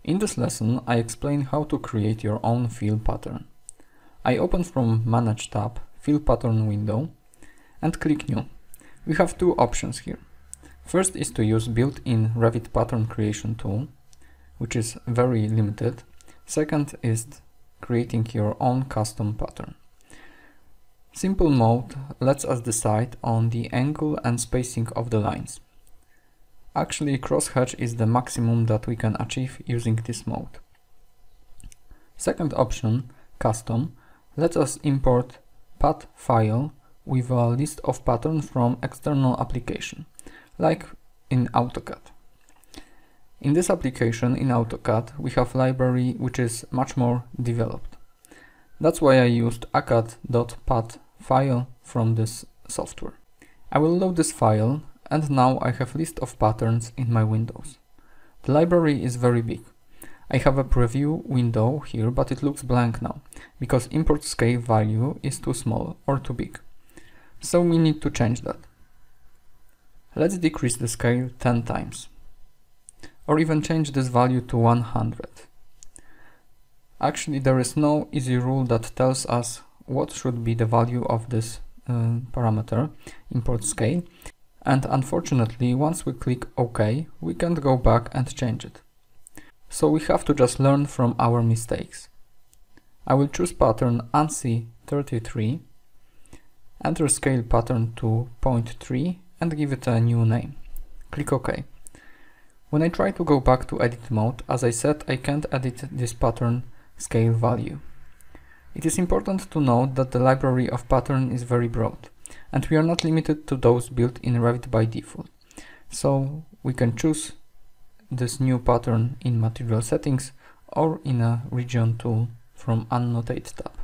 In this lesson, I explain how to create your own fill pattern. I open from Manage tab, Fill Pattern window, and click New. We have two options here. First is to use built-in Revit pattern creation tool, which is very limited. Second is creating your own custom pattern. Simple mode lets us decide on the angle and spacing of the lines. Actually, crosshatch is the maximum that we can achieve using this mode. Second option, custom, lets us import path file with a list of patterns from external application, like in AutoCAD. In this application in AutoCAD, we have library which is much more developed. That's why I used acad.path file from this software. I will load this file, and now I have a list of patterns in my windows. The library is very big. I have a preview window here, but it looks blank now, because import scale value is too small or too big. So we need to change that. Let's decrease the scale 10 times. Or even change this value to 100. Actually, there is no easy rule that tells us what should be the value of this parameter, import scale. And unfortunately, once we click OK, we can't go back and change it. So we have to just learn from our mistakes. I will choose pattern ANSI 33, enter scale pattern to 0.3 and give it a new name. Click OK. When I try to go back to edit mode, as I said, I can't edit this pattern scale value. It is important to note that the library of pattern is very broad, and we are not limited to those built in Revit by default. So we can choose this new pattern in Material Settings or in a Region tool from Annotate tab.